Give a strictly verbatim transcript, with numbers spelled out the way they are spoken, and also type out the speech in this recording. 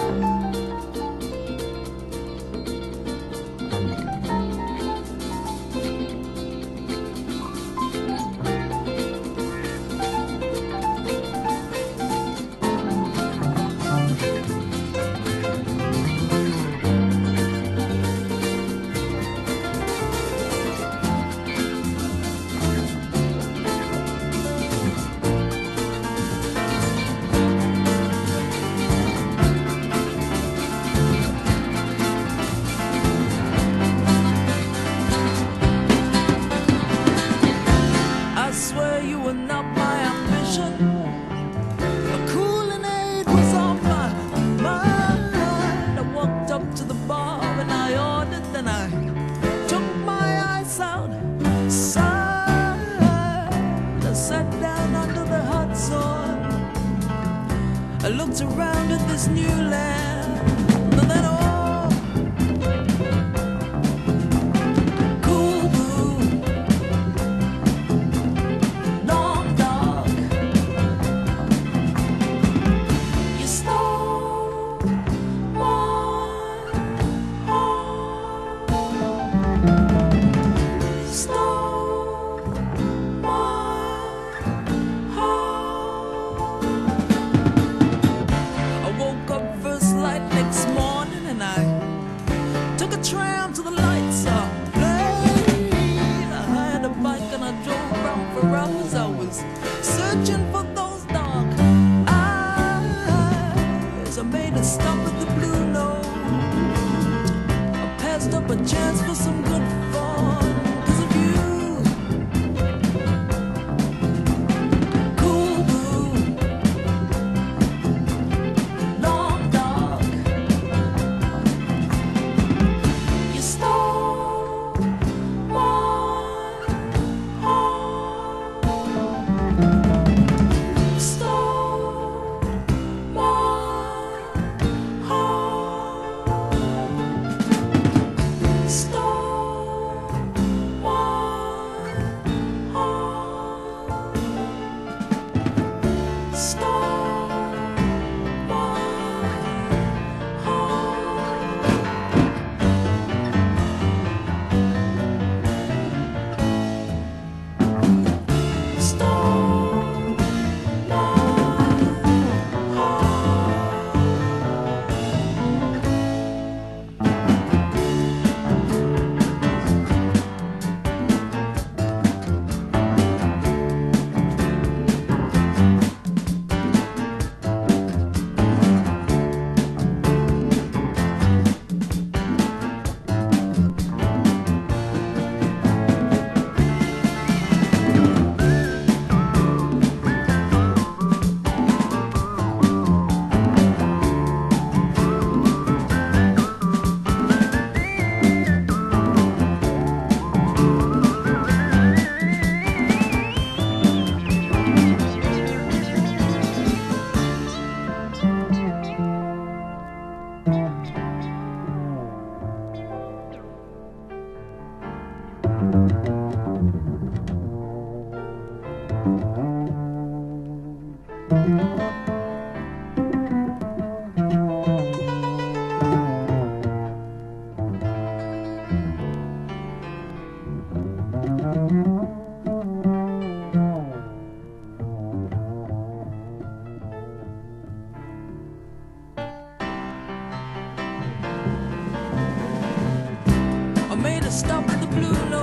I looked around at this new land, and then oh, cool blue, long dog, you stole my heart, stole my heart. I woke up first light next morning and I took a tram to the lights of plane. I hired a bike and I drove around for hours. I was searching for those dark eyes. I made a stop at the Blue Note. I passed up a chance for some good fun. 'Cause of you, cool blue, long dog, you stole my heart, stole my heart, stole my heart, stole my heart, stole my I made a stop at the Blue Note.